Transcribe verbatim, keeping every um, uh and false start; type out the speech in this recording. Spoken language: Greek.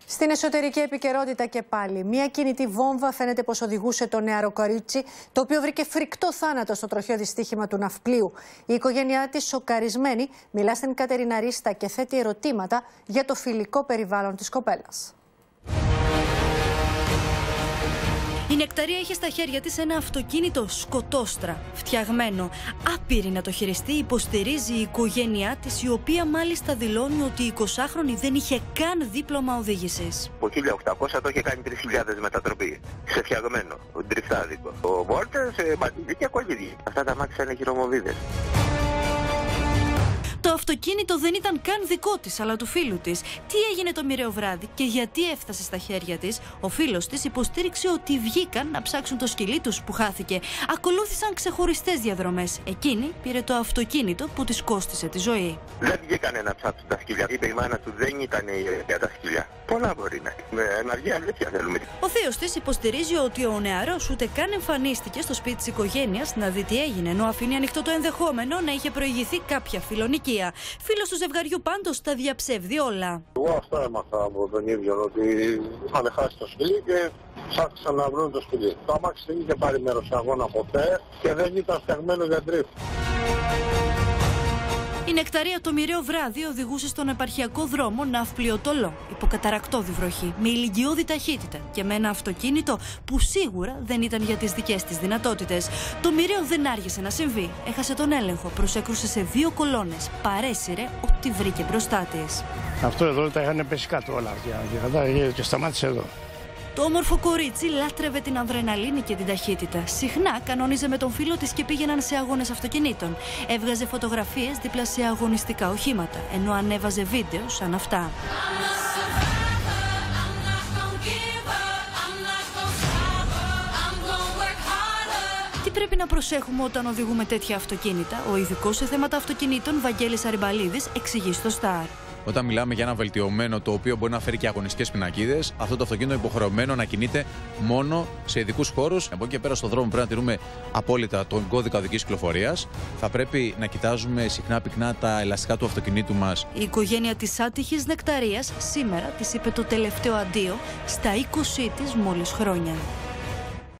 Στην εσωτερική επικαιρότητα και πάλι, μια κινητή βόμβα φαίνεται πως οδηγούσε το νεαρό κορίτσι, το οποίο βρήκε φρικτό θάνατο στο τροχαίο δυστύχημα του ναυπλίου. Η οικογένειά της, σοκαρισμένη, μιλά στην Κατερίνα Ρίστα και θέτει ερωτήματα για το φιλικό περιβάλλον της κοπέλας. Η Νεκταρία είχε στα χέρια της ένα αυτοκίνητο σκοτόστρα, φτιαγμένο. Άπειρη να το χειριστεί, υποστηρίζει η οικογένειά της, η οποία μάλιστα δηλώνει ότι η εικοσάχρονη δεν είχε καν δίπλωμα οδήγησης. Το χίλια οκτακόσια το είχε κάνει τρεις χιλιάδες μετατροπή, σε φτιαγμένο, ντριφτάδικο. Ο Βόρτες, μπατζίδι και κολύδι. Αυτά τα μάτια είναι χειρομοβίδες. Το αυτοκίνητο δεν ήταν καν δικό της, αλλά του φίλου της. Τι έγινε το μοιραίο βράδυ και γιατί έφτασε στα χέρια της? Ο φίλος της υποστήριξε ότι βγήκαν να ψάξουν το σκυλί τους που χάθηκε. Ακολούθησαν ξεχωριστές διαδρομές. Εκείνη πήρε το αυτοκίνητο που της κόστισε τη ζωή. Δεν βγήκανε να ψάξουν τα σκυλιά. Είπε η μάνα του δεν ήταν για τα σκυλιά. Πολλά μπορεί να είναι. Να βγει αλήθεια θέλουμε. Ο θείος της υποστηρίζει ότι ο νεαρός ούτε καν εμφανίστηκε στο σπίτι της οικογένειας να δει τι έγινε, ενώ αφήνει ανοιχτό το ενδεχόμενο να είχε προηγηθεί κάποια φιλονικία. Φίλος του ζευγαριού πάντως τα διαψεύδει όλα. Εγώ αυτό έμαθα από τον ίδιο, ότι είχαν χάσει το σκυλί και ψάχναν να βρουν το σκυλί. Το αμάξι δεν είχε πάρει μέρος σε αγώνα ποτέ και δεν ήταν φτιαγμένο για ντριφτ. Η Νεκταρία το μοιραίο βράδυ οδηγούσε στον επαρχιακό δρόμο Ναυπλιωτολό, υποκαταρακτώδη βροχή, με ηλικιώδη ταχύτητα και με ένα αυτοκίνητο που σίγουρα δεν ήταν για τις δικές της δυνατότητες. Το μοιραίο δεν άργησε να συμβεί. Έχασε τον έλεγχο, προσέκρουσε σε δύο κολόνες, παρέσυρε ό,τι βρήκε μπροστά της. Αυτό εδώ τα είχαν πέσει κάτω όλα και, και σταμάτησε εδώ. Το όμορφο κορίτσι λάτρευε την αδρεναλίνη και την ταχύτητα. Συχνά κανόνιζε με τον φίλο της και πήγαιναν σε αγώνες αυτοκινήτων. Έβγαζε φωτογραφίες δίπλα σε αγωνιστικά οχήματα, ενώ ανέβαζε βίντεο σαν αυτά. Τι πρέπει να προσέχουμε όταν οδηγούμε τέτοια αυτοκίνητα? Ο ειδικός σε θέματα αυτοκινήτων Βαγγέλης Αριμπαλίδης εξηγεί στο Σταρ. Όταν μιλάμε για ένα βελτιωμένο το οποίο μπορεί να φέρει και αγωνιστικές πινακίδες, αυτό το αυτοκίνητο είναι υποχρεωμένο να κινείται μόνο σε ειδικούς χώρους. Από εκεί και πέρα στον δρόμο πρέπει να τηρούμε απόλυτα τον κώδικα οδικής κυκλοφορίας. Θα πρέπει να κοιτάζουμε συχνά πυκνά τα ελαστικά του αυτοκινήτου μας. Η οικογένεια της άτυχης Νεκταρίας σήμερα της είπε το τελευταίο αντίο στα είκοσι της μόλις χρόνια.